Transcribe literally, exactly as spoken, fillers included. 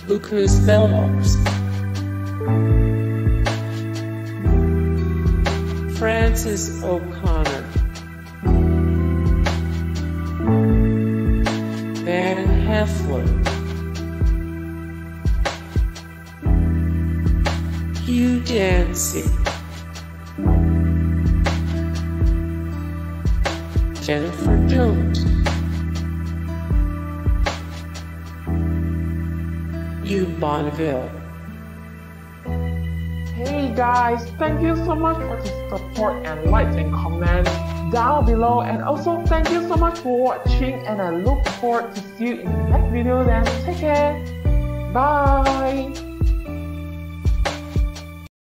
Lucas Bellows, Francis O'Connor, Van Heflin, Hugh Dancy, Jennifer Jones, Hugh Bonneville. Hey guys, thank you so much for the support and likes and comments down below, and also thank you so much for watching, and I look forward to see you in the next video. Then take care, bye.